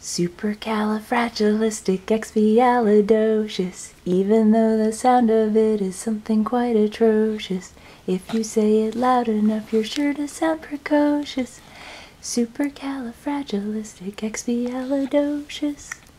Supercalifragilistic, even though the sound of it is something quite atrocious. If you say it loud enough, you're sure to sound precocious. Supercalifragilistic.